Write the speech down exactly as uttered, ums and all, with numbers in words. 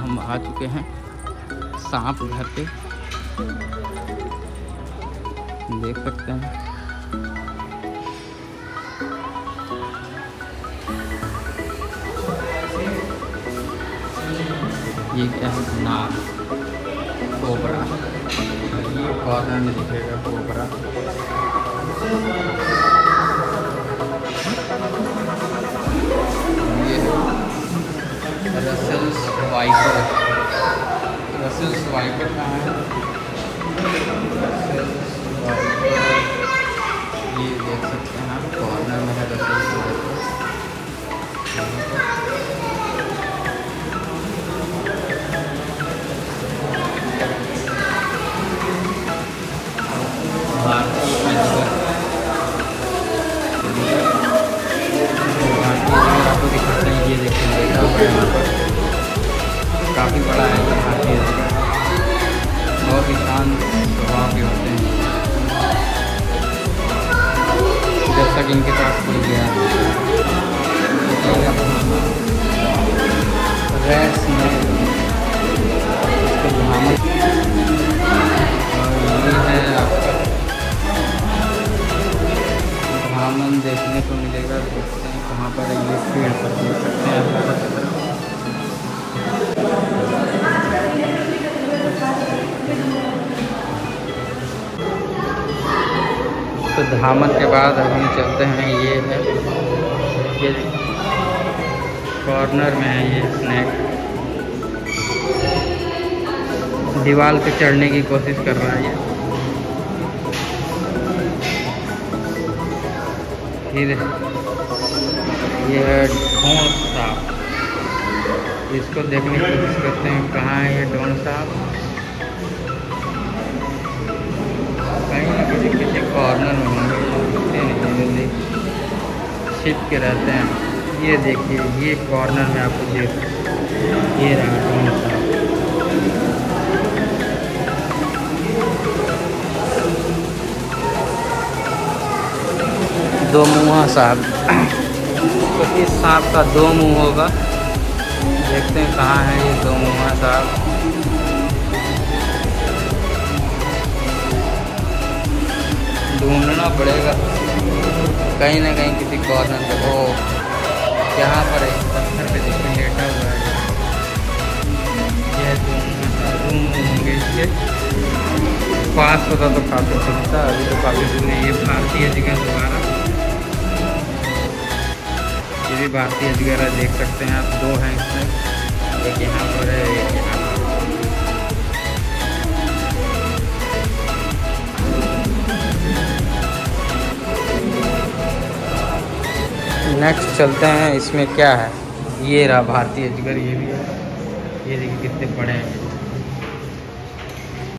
हम आ चुके हैं सांप घर पे, देख सकते हैं। ये क्या है? नाग कोबरा, ये कॉर्नर में दिखेगा कोबरा। ये रसेल्स वाइपर, रसेल्स वाइपर कहाँ है? रसेल्स वाइपर ये देख सकते हैं आप, कॉर्नर में है रसेल्स वाइपर। भारतीय आपको दिखाते हैं, ये देखिए बैठा हुआ है यहाँ पर, काफ़ी बड़ा है ये भारतीय अजगर, बहुत ही शांत स्वभाव के होते हैं। जब तक इनके पास कोई गया रेड्स में ये है आपका ब्राह्मण देखने को मिलेगा। देखते हैं कहाँ पर ये पेड़ पर देख सकते हैं आप। तो धामन के बाद अब हम चलते हैं, ये है ये कॉर्नर में है ये स्नैक, दीवार पे चढ़ने की कोशिश कर रहा है ये। फिर ये है ढोंड सांप, इसको देखने की कोशिश करते हैं कहाँ है ये ढोंड सांप। कहीं ना किसी किसी कॉर्नर में होंगे, जल्दी छिप के रहते हैं। ये देखिए ये कॉर्नर में आपको देख, ये रहा ढोंड सांप। दो मुँहा सांप, तो इस सांप का दो मुंह होगा। देखते हैं कहाँ है ये दो मुँहा सांप। ढूंढना पड़ेगा कहीं ना कहीं किसी कॉर्नर पे। ओ यहाँ पर एक पत्थर पे देखिए लेटा हुआ है, ये दो मुँह होंगे इसके। पास होता तो काफ़ी सुनता, अभी तो काफ़ी दूर है। ये भारतीय अजगर दोबारा, ये भी भारतीय अजगर है, देख सकते हैं आप। दो हैं इसमें, एक यहाँ पर है, एक यहाँ पर। नेक्स्ट चलते हैं, इसमें क्या है? ये रहा भारतीय अजगर, ये भी है। ये देखिए कितने बड़े हैं।